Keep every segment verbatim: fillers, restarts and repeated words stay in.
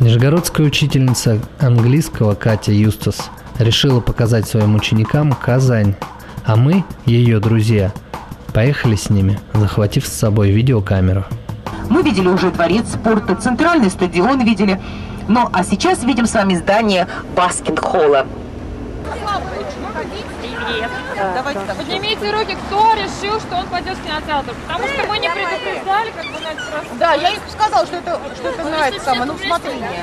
Нижегородская учительница английского Катя Юстас решила показать своим ученикам Казань, а мы, ее друзья, поехали с ними, захватив с собой видеокамеру. Мы видели уже дворец спорта, центральный стадион видели, ну а сейчас видим с вами здание баскет-холла. Давайте, поднимите руки, кто решил, что он пойдет в кинотеатр, потому что мы не предупреждали, как бы на этот раз. Да, я им сказала, что это, что это нравится самое, ну смотри мне.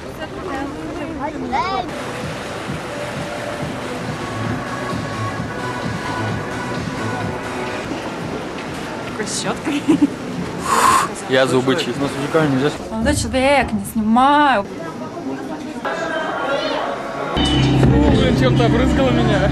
Щеткой. Я зубы чист. Но с мужиками нельзя. Молодой человек, не снимаю. Фу, блин, чем-то обрызгало меня.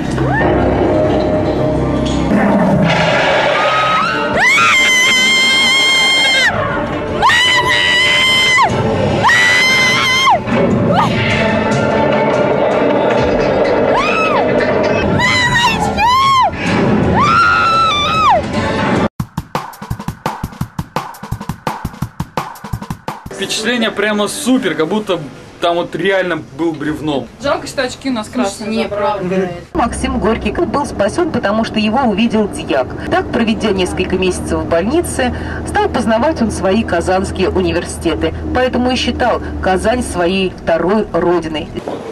Впечатление прямо супер, как будто там вот реально был бревном. Жалко, что очки у нас красные. Неправда. Максим Горький был спасен, потому что его увидел дьяк. Так, проведя несколько месяцев в больнице, стал познавать он свои казанские университеты. Поэтому и считал Казань своей второй родиной.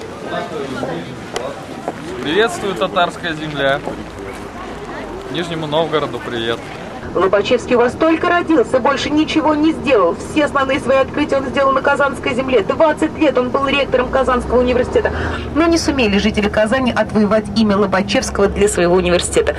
Приветствую, татарская земля. Нижнему Новгороду привет. Лобачевский у вас только родился, больше ничего не сделал. Все основные свои открытия он сделал на Казанской земле. двадцать лет он был ректором Казанского университета. Но не сумели жители Казани отвоевать имя Лобачевского для своего университета.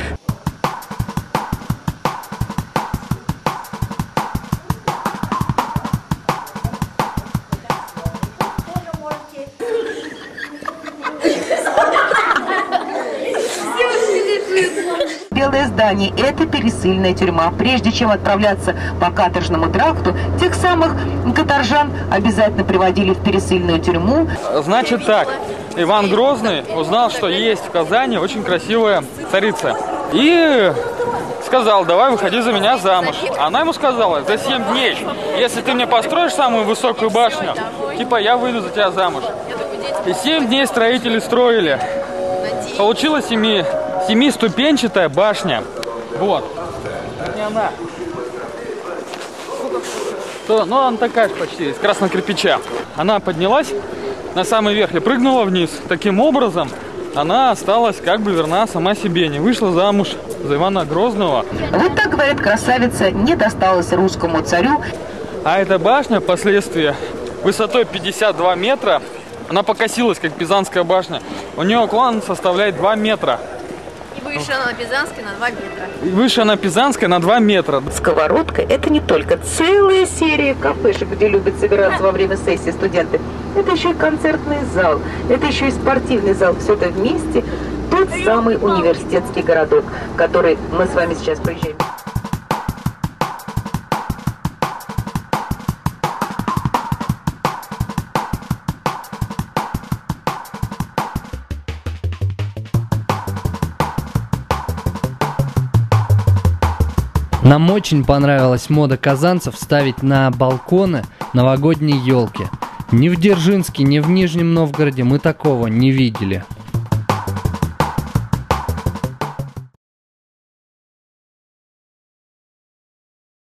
Белое здание – это пересыльная тюрьма. Прежде чем отправляться по каторжному тракту, тех самых каторжан обязательно приводили в пересыльную тюрьму. Значит так, Иван Грозный узнал, что есть в Казани очень красивая царица. И сказал: давай выходи за меня замуж. Она ему сказала: за семь дней, если ты мне построишь самую высокую башню, типа я выйду за тебя замуж. И семь дней строители строили. Получилась семи, семиступенчатая башня. Вот. Это не она. То, ну, она такая же почти, из красного кирпича. Она поднялась на самый верх и прыгнула вниз. Таким образом, она осталась как бы верна сама себе. Не вышла замуж за Ивана Грозного. Вот так, говорят, красавица не досталась русскому царю. А эта башня впоследствии высотой пятьдесят два метра, она покосилась, как Пизанская башня. У нее уклон составляет два метра. И выше она Пизанская на два метра. И выше она Пизанская на два метра. Сковородка – это не только целая серия кафешек, где любят собираться во время сессии студенты. Это еще и концертный зал, это еще и спортивный зал. Все это вместе тот самый университетский городок, в который мы с вами сейчас проезжаем. Нам очень понравилась мода казанцев ставить на балконы новогодние елки. Ни в Дзержинске, ни в Нижнем Новгороде мы такого не видели.